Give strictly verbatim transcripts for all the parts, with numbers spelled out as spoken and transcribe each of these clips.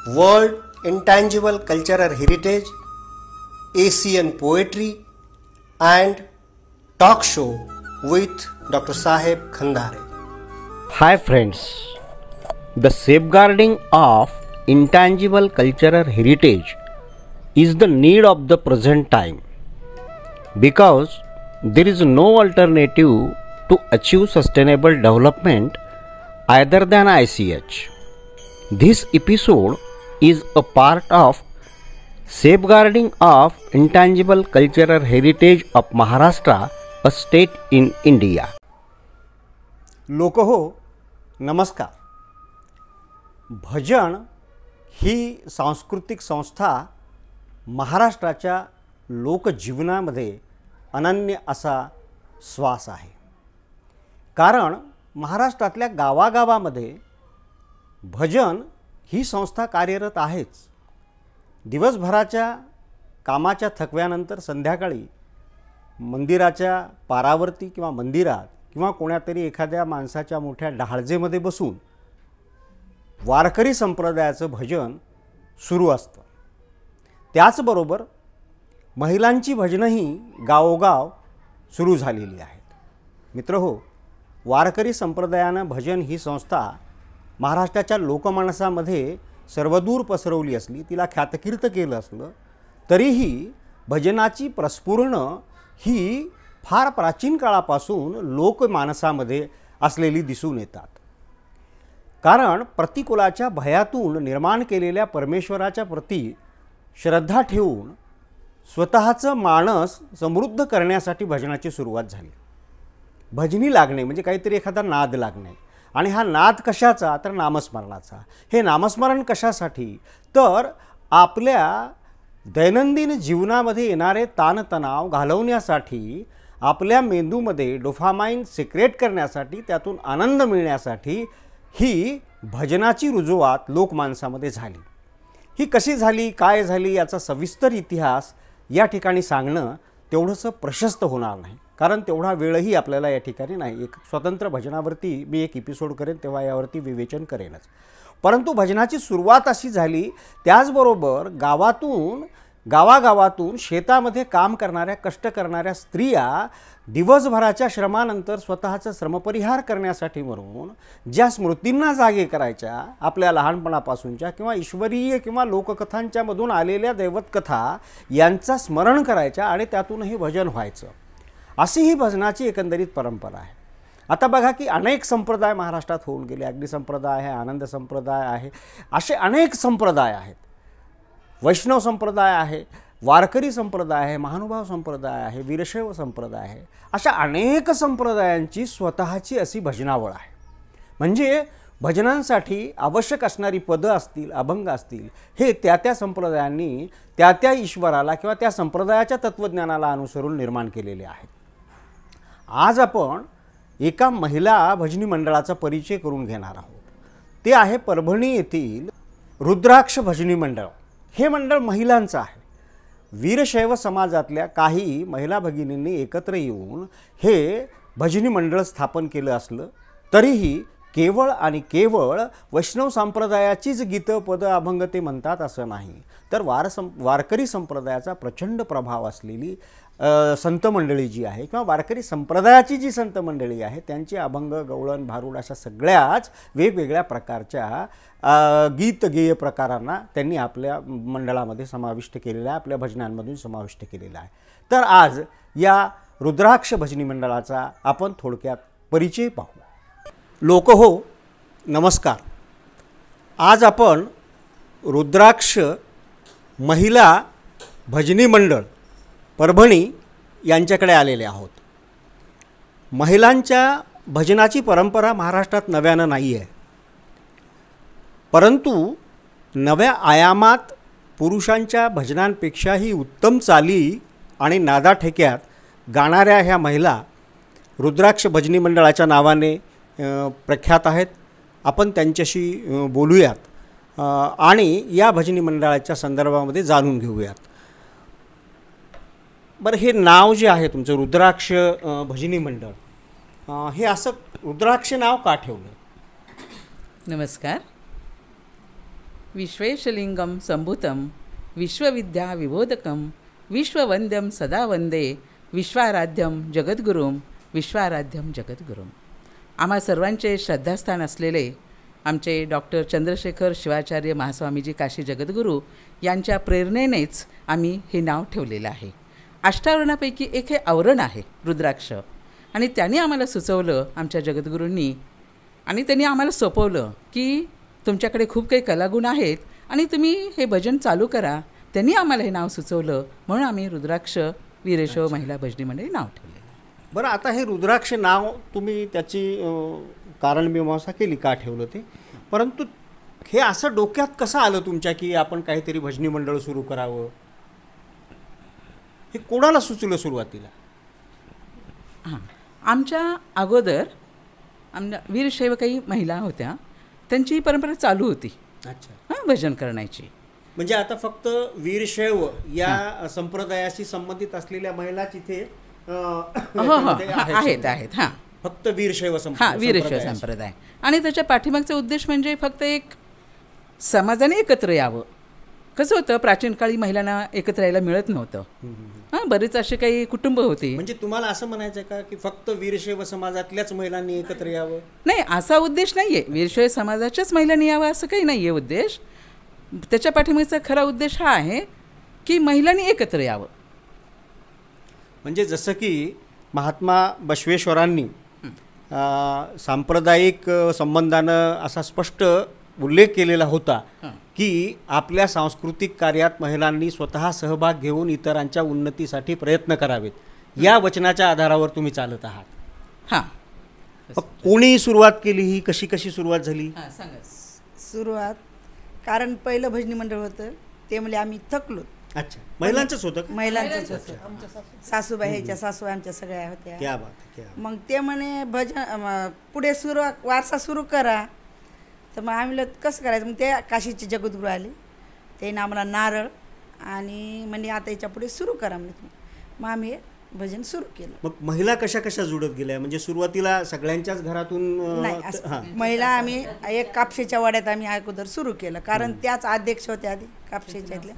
World Intangible Cultural Heritage, Asian Poetry and Talk Show with Doctor Saheb Khandare. Hi friends, the safeguarding of intangible cultural heritage is the need of the present time because there is no alternative to achieve sustainable development other than I C H. This episode is a part of Safeguarding of Intangible Cultural Heritage of Maharashtra, a state in India. लोक हो, नमस्कार. भजन ही सांस्कृतिक संस्था महाराष्ट्राच्या लोकजीवनामध्ये अनन्य असा श्वास आहे. कारण महाराष्ट्रातल्या गावागावामध्ये भजन ही संस्था कार्यरत आहेच. दिवसभराच्या कामाच्या थकव्यानंतर संध्याकाळी मंदिराच्या पारावरती किंवा मंदिरात किंवा कोणातरी एखाद्या माणसाच्या मोठ्या ढाळजेमध्ये बसून वारकरी संप्रदायाचं भजन सुरू असतं. त्याचबरोबर महिलांची भजनंही गावोगाव सुरू झालेली आहेत. मित्रहो, वारकरी संप्रदायानं भजन ही संस्था महाराष्ट्राच्या लोकमानसामध्ये सर्वदूर पसरवली असली, तिला ख्यातकीर्त केलं असलं तरीही भजनाची प्रस्फुरण ही फार प्राचीन काळापासून लोकमानसामध्ये असलेली दिसून येतात. कारण प्रतिकूलाच्या भयातून निर्माण केलेल्या परमेश्वराच्या प्रती श्रद्धा ठेवून स्वतःचं मानस समृद्ध करण्यासाठी भजनाची सुरुवात झाली. भजनी लागणे म्हणजे काहीतरी एखादा नाद लागणे, आणि हा नाद कशाचा तर नामस्मरणाचा. हे नामस्मरण कशासाठी तर आपल्या दैनंदिन जीवनामध्ये येणारे ताणतणाव घालवण्यासाठी, आपल्या मेंदूमध्ये डोपामाइन सिक्रेट करण्यासाठी, त्यातून आनंद मिळण्यासाठी ही भजनाची रुजुवात लोकमानसामध्ये झाली. ही कशी झाली, काय झाली याचा सविस्तर इतिहास या ठिकाणी सांगणं तेवढंसं प्रशस्त होणार नाही, कारण तेवढा वेळही आपल्याला या ठिकाणी नाही. एक स्वतंत्र भजनावरती मी एक एपिसोड करेन तेव्हा यावरती विवेचन करेनच. परंतु भजनाची सुरुवात अशी झाली. त्याचबरोबर गावातून गावागावातून शेतामध्ये काम करणाऱ्या, कष्ट करणाऱ्या स्त्रिया दिवसभराच्या श्रमानंतर स्वतःचं श्रमपरिहार करण्यासाठी म्हणून ज्या स्मृतींना जागे करायच्या, आपल्या लहानपणापासूनच्या किंवा ईश्वरीय किंवा लोककथांच्या मधून आलेल्या दैवतकथा यांचा स्मरण करायच्या आणि त्यातूनही भजन व्हायचं, अशी ही भजनाची एकंदरीत परंपरा आहे. आता बघा की अनेक संप्रदाय महाराष्ट्रात होऊन गेले. अग्नि संप्रदाय आहे, आनंद संप्रदाय आहे, असे अनेक संप्रदाय आहेत. वैष्णव संप्रदाय आहे, वारकरी संप्रदाय आहे, महानुभाव संप्रदाय आहे, वीरशैव संप्रदाय आहे. अशा अनेक संप्रदायांची स्वतःची अशी भजनावळ आहे. म्हणजे भजनांसाठी आवश्यक असणारी पदं असतील, अभंग असतील, हे त्या त्या संप्रदायांनी त्या त्या ईश्वराला किंवा त्या संप्रदायाच्या तत्त्वज्ञानाला अनुसरून निर्माण केलेले आहेत. आज आपण एका महिला भजनी मंडळाचा परिचय करून घेणार आहोत. ते आहे परभणी येथील रुद्राक्ष भजनी मंडळ. हे मंडळ महिलांचं आहे. वीरशैव समाजातल्या काही महिला भगिनींनी एकत्र येऊन हे भजनी मंडळ स्थापन केलं असलं तरीही केवळ आणि केवळ वैष्णव संप्रदायाचीच गीतं, पद, अभंग ते म्हणतात असं नाही, तर वार सं वारकरी संप्रदायाचा प्रचंड प्रभाव असलेली संत मंडळी जी आहे किंवा वारकरी संप्रदायाची जी संत मंडळी आहे त्यांची अभंग, गवळण, भारुड अशा सगळ्याच वेगवेगळ्या प्रकारच्या गीत गेय प्रकारांना त्यांनी आपल्या मंडळामध्ये समाविष्ट केलेला आहे, आपल्या भजनांमधून समाविष्ट केलेला आहे. तर आज या रुद्राक्ष भजनी मंडळाचा आपण थोडक्यात परिचय पाहू. लोक हो, नमस्कार. आज आपण रुद्राक्ष महिला भजनी मंडळ परभणी यांच्याकडे आलेले आहोत. महिलांच्या भजनाची परंपरा महाराष्ट्रात नव्यानं नाही आहे, परंतु नव्या आयामात पुरुषांच्या भजनांपेक्षाही उत्तम चाली आणि नादाठेक्यात गाणाऱ्या ह्या महिला रुद्राक्ष भजनी मंडळाच्या नावाने प्रख्यात आहेत. आपण त्यांच्याशी बोलूयात आणि या भजनी मंडळाच्या संदर्भामध्ये जाणून घेऊयात. बरं, हे नाव जे आहे तुमचं रुद्राक्ष भजनी मंडळ, हे असं रुद्राक्ष नाव का ठेवलं? नमस्कार. विश्वेशलिंगम संभूतं विश्वविद्या विबोधकं विश्ववंद्यं सदा वंदे विश्वाराध्यम जगद्गुरुं विश्वाराध्यम जगद्गुरुं. आम्हा सर्वांचे श्रद्धास्थान असलेले आमचे डॉक्टर चंद्रशेखर शिवाचार्य महास्वामीजी काशी जगद्गुरू यांच्या प्रेरणेनेच आम्ही हे नाव ठेवलेलं आहे. अष्टावरणापैकी एक हे आवरण आहे रुद्राक्ष, आणि त्यांनी आम्हाला सुचवलं आमच्या जगद्गुरूंनी, आणि त्यांनी आम्हाला सोपवलं की तुमच्याकडे खूप काही कलागुण आहेत आणि तुम्ही हे भजन चालू करा. त्यांनी आम्हाला हे नाव सुचवलं म्हणून आम्ही रुद्राक्ष वीरेशव महिला भजनी मंडळी नाव ठेवलेलं. बरं, आता हे रुद्राक्ष नाव तुम्ही त्याची कारणमीमांसा केली का ठेवलं ते, परंतु हे असं डोक्यात कसं आलं तुमच्या की आपण काहीतरी भजनी मंडळ सुरू करावं? हे कोणाला सुचलं सुरुवातीला? हां, आमच्या अगोदर आमच्या वीरशैव काही महिला होत्या, त्यांची परंपरा चालू होती. अच्छा. हां, भजन करण्याची. म्हणजे आता फक्त वीरशैव या संप्रदायाशी संबंधित असलेल्या महिलाच इथे हो हो आहेत आहेत. हां, फक्त वीरशैव हां वीरशैव संप्रदाय. आणि त्याच्या पाठीमागचा उद्देश म्हणजे फक्त एक समाजाने एकत्र यावं. कसं होतं, प्राचीन काळी महिलांना एकत्र यायला मिळत नव्हतं. हां, बरेच असे काही कुटुंब होते. म्हणजे तुम्हाला असं म्हणायचं का की फक्त वीरशैव समाजातल्याच महिलांनी एकत्र यावं? नाही, असा उद्देश नाही आहे. वीरशैव समाजाच्याच महिलांनी यावं असं काही नाही आहे उद्देश. त्याच्या पाठीमागचा खरा उद्देश हा आहे की महिलांनी एकत्र यावं. म्हणजे जसं की महात्मा बसवेश्वरांनी सांप्रदायिक संबंधानं असा स्पष्ट उल्लेख केलेला होता की आपल्या सांस्कृतिक कार्यात महिलांनी स्वतः सहभाग घेऊन इतरांच्या उन्नतीसाठी प्रयत्न करावेत, या वचनाच्या आधारावर तुम्ही चालत आहात. हां, कोणी सुरुवात केली, ही कशी कशी सुरुवात झाली? हां, सांगा. सुरुवात कारण पहिलं भजनी मंडळ होतं ते म्हणजे आम्ही थकलो. अच्छा, महिलांचंच होतं? महिलांचंच होतं. सासूबाई ह्याच्या सासू आमच्या सगळ्या होत्या. क्या बात, क्या. मग ते म्हणे भजन पुढे सुरू वारसा सुरू करा. तर मग आम्ही कसं करायचं, मग ते काशीचे जगद्गुरू आले, त्याने आम्हाला नारळ आणि म्हणजे आता याच्या पुढे सुरू करा म्हणजे. मग आम्ही हे भजन सुरू केलं. मग महिला कशा कशा जुळत गेल्या? म्हणजे सुरुवातीला सगळ्यांच्याच घरातून? नाही, महिला आम्ही एक कापशेच्या वाड्यात आम्ही अगोदर सुरू केलं, कारण त्याच अध्यक्ष होत्या आधी कापशेच्यातल्या,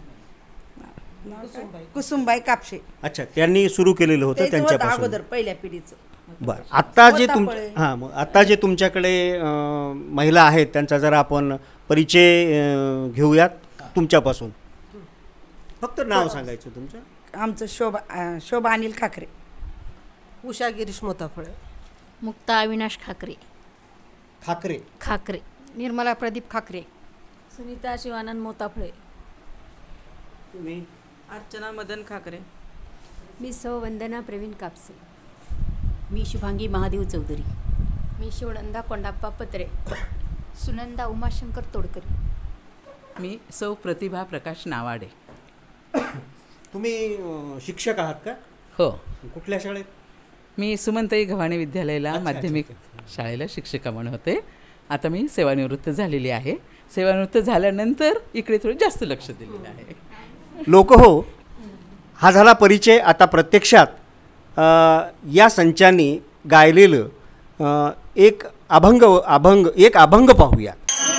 कुसुमबाई कापशे. अच्छा, त्यांनी सुरू केलेलं होतं त्यांच्यापासून अगोदर पहिल्या पिढीचं. बरं, आता जे तुम हां मग आता जे तुमच्याकडे महिला आहेत त्यांचा जरा आपण परिचय घेऊयात तुमच्यापासून. फक्त नाव सांगायचं तुमचं. आमचं शोभा शोभा अनिल खाकरे. उषा गिरीश मोताफळे. मुक्ता अविनाश खाकरे. खाकरे खाकरे. निर्मला प्रदीप खाकरे. सुनीता शिवानंद मोताफळे. तुम्ही? अर्चना मदन खाकरे. मी सौ वंदना प्रवीण कापसे. मी शुभांगी महादेव चौधरी. मी शिवनंदा कोंडाप्पा पत्रे. सुनंदा उमाशंकर तोडकरी. मी सौ प्रतिभा प्रकाश नावाडे. तुम्ही शिक्षक आहात का? हो. कुठल्या शाळेत? मी सुमनताई गव्हाणे विद्यालयाला माध्यमिक शाळेला शिक्षिका म्हणून होते. आता मी सेवानिवृत्त झालेली आहे. सेवानिवृत्त झाल्यानंतर इकडे थोडं जास्त लक्ष दिलेलं आहे. लोक हो, हा झाला परिचय. आता प्रत्यक्षात या संचांनी गायलेलं एक अभंग अभंग एक अभंग पाहूया.